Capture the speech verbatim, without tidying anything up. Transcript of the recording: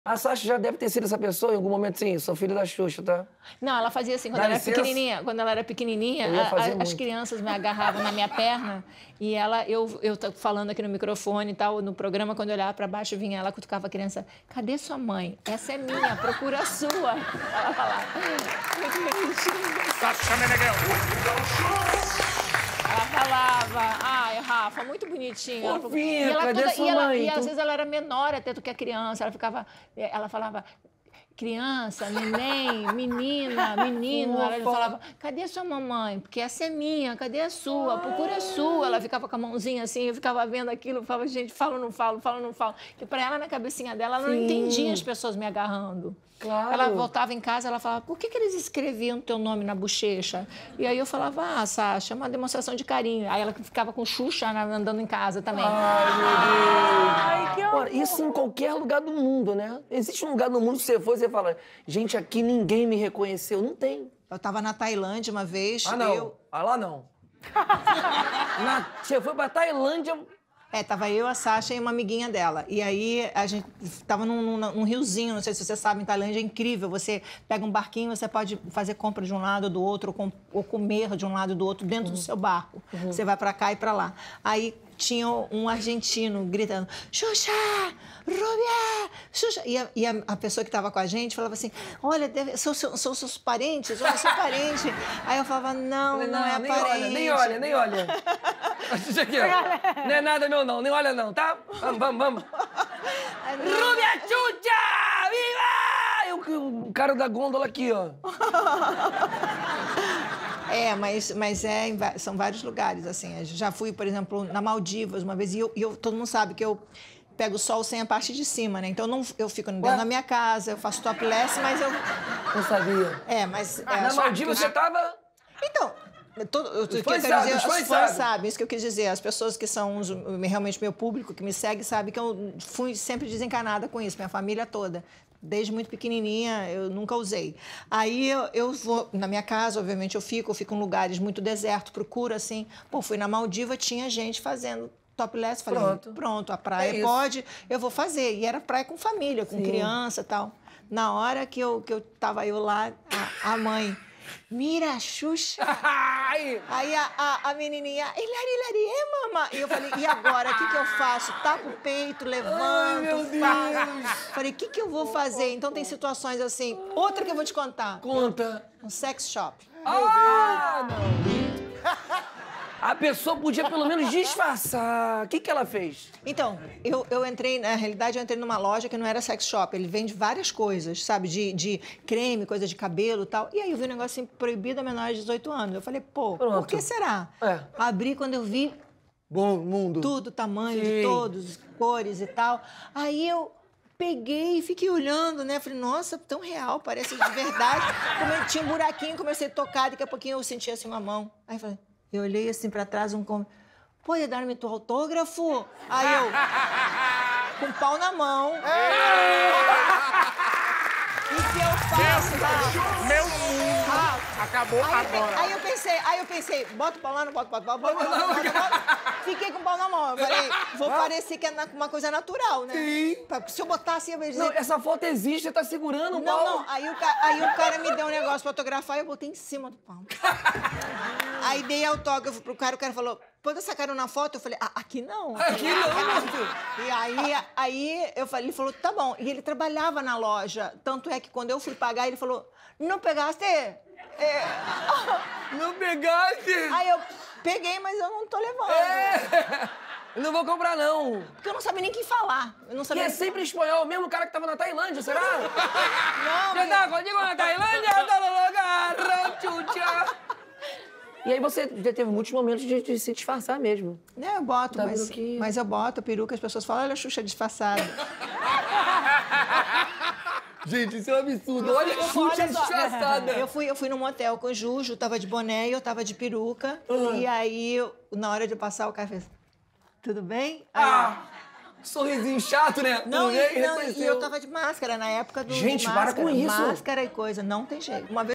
A Sasha já deve ter sido essa pessoa em algum momento, sim. Sou filho da Xuxa, tá? Não, ela fazia assim, quando Dá ela era licença? pequenininha. Quando ela era pequenininha, Eu ia a- fazer a- as muito. crianças me agarravam na minha perna e ela, eu, eu tô falando aqui no microfone e tal, no programa, quando eu olhava para baixo, vinha ela, cutucava a criança. Cadê sua mãe? Essa é minha, procura a sua. Ela falava. Muito bonitinho. Sasha Meneghel. Ela falava, ai, Rafa, muito bonitinho. Ela falou- Fofinha, e ela cadê toda- sua e ela- mãe? E às Tu- vezes ela era menor até do que a criança. Ela ficava, ela falava, criança, neném, menina, menino. Ela Fofa. falava, cadê sua mamãe? Porque essa é minha, cadê a sua? Procura a sua. Ela ficava com a mãozinha assim, eu ficava vendo aquilo, eu falava, gente, falo ou não falo, falo ou não falo. Porque para ela, na cabecinha dela, ela não Sim. entendia as pessoas me agarrando. Claro. Ela voltava em casa, ela falava, por que, que eles escreviam teu nome na bochecha? E aí eu falava, ah, Sasha, é uma demonstração de carinho. Aí ela ficava com Xuxa na- andando em casa também. Ai, meu Deus. Ai, que Ora, isso em qualquer lugar do mundo, né? Existe um lugar no mundo que você for e você fala, gente, aqui ninguém me reconheceu. Não tem. Eu tava na Tailândia uma vez. Ah, não. Eu... Ah, lá não. Na... Você foi pra Tailândia... É, tava eu, a Sasha e uma amiguinha dela. E aí a gente tava num, num, num riozinho, não sei se você sabe, em Tailândia é incrível. Você pega um barquinho, você pode fazer compra de um lado ou do outro, ou, com, ou comer de um lado ou do outro dentro Uhum. do seu barco. Uhum. Você vai pra cá e pra lá. Aí tinha um argentino gritando, Xuxa, Rubia, Xuxa. E, a, e a, a pessoa que estava com a gente falava assim, olha, deve, são, são, são seus parentes, olha, sou parente. Aí eu falava, não, Falei, não, é nem parente. olha, nem olha, nem olha. Isso aqui, ó. Não é nada meu, não. Nem olha, não, tá? Vamos, vamos, vamos. Rubia Xuxa! Viva! E o, o cara da gôndola aqui, ó. É, mas, mas é, em va- são vários lugares, assim. Eu já fui, por exemplo, na Maldivas uma vez, e, eu, e eu- todo mundo sabe que eu pego o sol sem a parte de cima, né? Então, eu não, eu fico dentro Ué? da minha casa, eu faço topless, mas eu... Não sabia. É, mas... é, Na só- Maldivas você tava... Então, todo, eu, o que eu fãs quero sabem, dizer, os os fãs fãs sabem. sabem, isso que eu quis dizer. As pessoas que são os- realmente meu público, que me segue, sabem que eu fui sempre desencanada com isso, minha família toda. Desde muito pequenininha, eu nunca usei. Aí eu, eu vou na minha casa, obviamente eu fico, eu fico em lugares muito deserto, procuro assim. Pô, fui na Maldiva, tinha gente fazendo topless, falei, Pronto. pronto, a É praia isso. pode, eu vou fazer. E era praia com família, com Sim. criança e tal. Na hora que eu, que eu tava eu lá, a, a mãe, mira, Xuxa. Ai! Aí a, a, a menininha, Hilari, Hilari, é, mamãe? E eu falei, e agora? O que, que eu faço? Tapo o peito, levanto, meu faço. Falei, o que, que eu vou fazer? Então tem situações assim. Outra que eu vou te contar. Conta. Um sex shop. Ah, não. A pessoa podia pelo menos disfarçar. O que, que ela fez? Então, eu, eu entrei, na realidade, eu entrei numa loja que não era sex shop. Ele vende várias coisas, sabe? De, de creme, coisa de cabelo e tal. E aí eu vi um negócio assim, proibido a menores de dezoito anos. Eu falei, pô, Pronto. por que será? É. Abri quando eu vi Bom mundo. tudo, tamanho de Sim. todos, cores e tal. Aí eu peguei e fiquei olhando, né? Falei, nossa, tão real, parece de verdade. Come- Tinha um buraquinho, comecei a tocar, daqui a pouquinho eu senti assim uma mão. Aí falei, eu olhei assim pra trás, um com... Pode dar-me teu autógrafo? Aí eu, com o pau na mão. E o que eu faço, tá? Meu mundo Ah, acabou Aí, eu pe- agora. aí eu pensei, aí eu pensei, bota o pau lá, não bota o pau, bota o pau, bota o pau, bota o pau. Fiquei com o pau na mão. Eu falei, vou parecer que é na- uma coisa natural, né? Sim. Pra- Se eu botar assim, eu vou dizer... Não, essa foto existe, você tá segurando o Não, pau. não. Aí o, ca- aí o cara me deu um negócio pra fotografar e eu botei em cima do pau. Aí dei autógrafo pro cara, o cara falou, pode essa cara na foto? Eu falei, ah, aqui não. Aqui não. E aí, aí eu falei, ele falou, tá bom. E ele trabalhava na loja. Tanto é que quando eu fui pagar, ele falou, não pegaste? É. Não pegaste. Aí eu peguei, mas eu não tô levando. É. Eu não vou comprar, não. Porque eu não sabia nem o que falar. Eu não E sabia é sempre espanhol, o mesmo cara que tava na Tailândia, será? Não, Eu tava contigo na Tailândia, eu tô no lugar, chucha. E aí você já teve muitos momentos de, de se disfarçar mesmo. É, eu boto, Tá mas, peruquinha. mas eu boto a peruca, as pessoas falam, olha a Xuxa disfarçada. Gente, isso é um absurdo. Olha a Xuxa Olha só, disfarçada. Eu fui, eu fui num motel com o Juju, tava de boné e eu tava de peruca. Ah. E aí, eu- na hora de passar, o cara fez, tudo bem? Aí eu- Ah, sorrisinho chato, né? Não, Tudo e, bem? não, e Reconheceu. eu tava de máscara na época do Gente, de para máscara, com isso. Máscara e coisa, não tem jeito. Uma vez